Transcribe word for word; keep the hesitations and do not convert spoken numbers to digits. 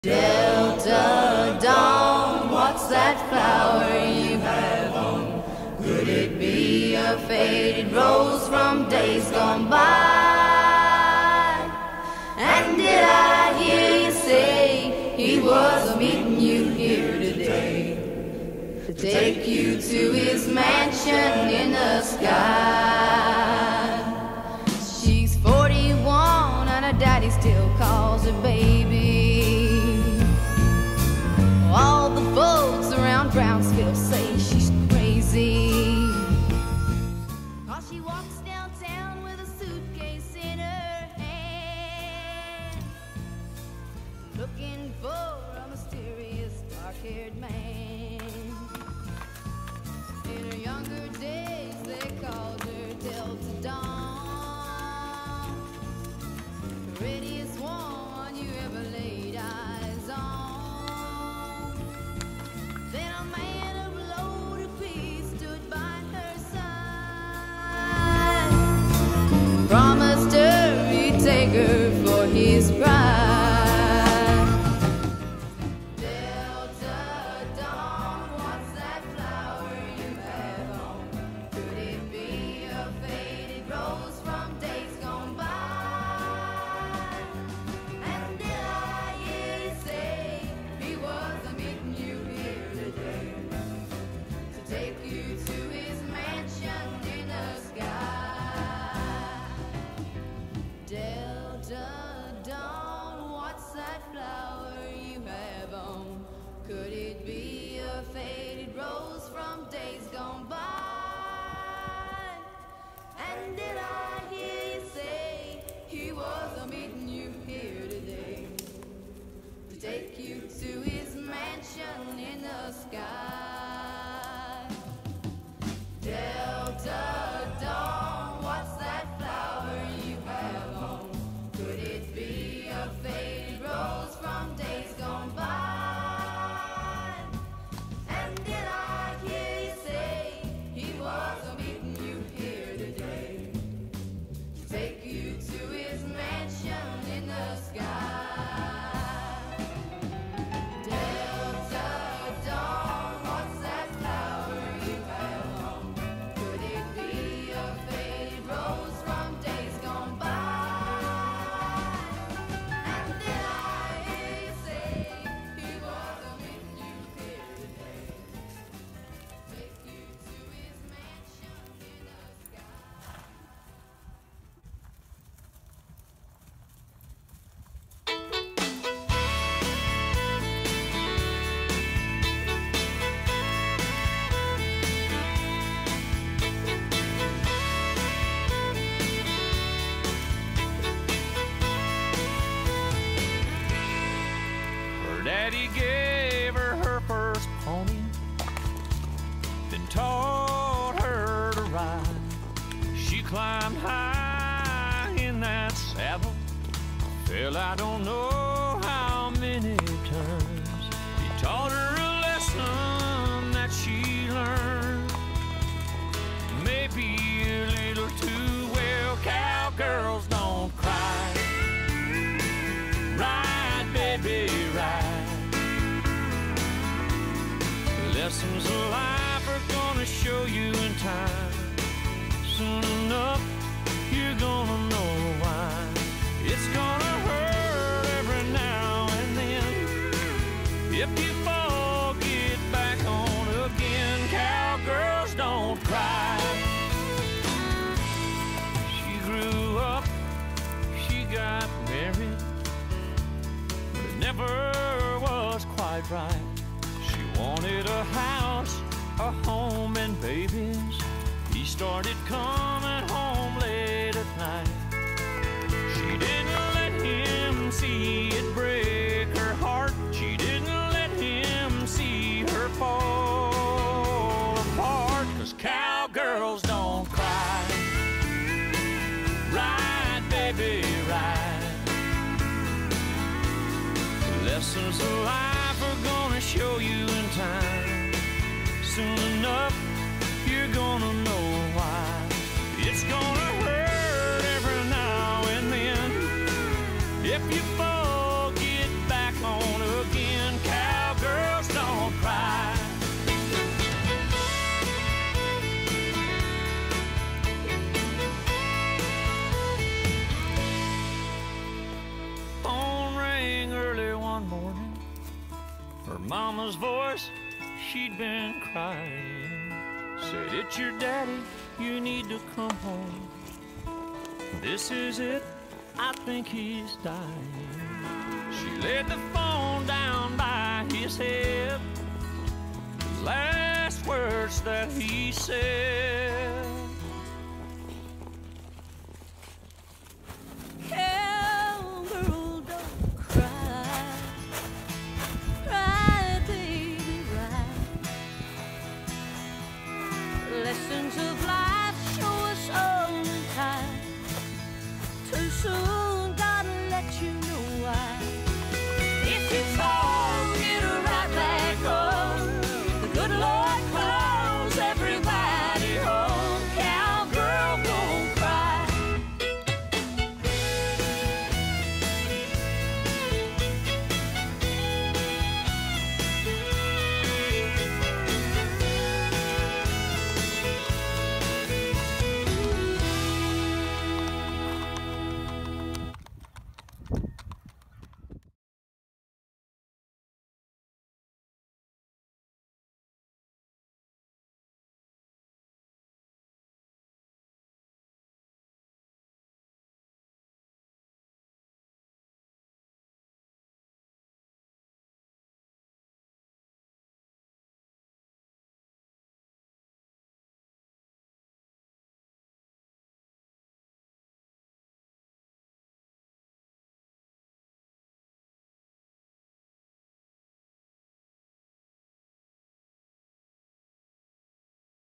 Delta Dawn, what's that flower you have on? Could it be a faded rose from days gone by? And did I hear you say he was meeting you here today to take you to his mansion in the sky? She's forty-one and her daddy still calls her baby. All the folks around Brownsville say she's crazy, 'cause she walks downtown with a suitcase in her hand, looking for a mysterious dark-haired man. In her younger days they called her Delta Dawn, the prettiest one you ever laid eyes on. Then a man of low degree stood by her side, promised her he'd take her for his bride. Delta Dawn, what's that flower you have on? Could it be a faded rose from days gone by? And did I hear you say he was meeting you here today to take you to his mansion in the sky? Delta Dawn, what's that flower you have on? Could it be a faded rose from days gone by? And did I hear you say he was meeting you here today to take you to his mansion in the sky? Delta Dawn, what's that flower you have on? Could it be a faded rose from days gone by? And did I hear you say he was meeting you here today to take you to his mansion in the sky? Delta Dawn, what's that flower you have on? Could it be a faded rose from days gone by? And did I hear you say he was meeting you here today to take you to his mansion in the sky? Her daddy gave her her first pony, then taught her to ride. She climbed high in that saddle, fell I don't know how many times. He taught her a lesson that she learned, maybe a little too well. Cowgirls don't cry. Ride, baby, ride. Lessons of life are gonna show you in time. Soon enough, you're gonna know why. It's gonna hurt every now and then. If you fall, get back on again. Cowgirls don't cry. She grew up, she got married, but it never was quite right. She wanted a house, a home, and babies. He started coming home late at night. She didn't let him see it break her heart. She didn't let him see her fall apart. 'Cause cowgirls don't cry. Ride, baby, ride. Lessons of life are gonna show you in time. Soon enough, you're gonna know why. It's gonna hurt every now and then. If you fall, get back on Her mama's voice, she'd been crying, said, "It's your daddy, you need to come home. This is it, I think he's dying." She laid the phone down by his head. The last words that he said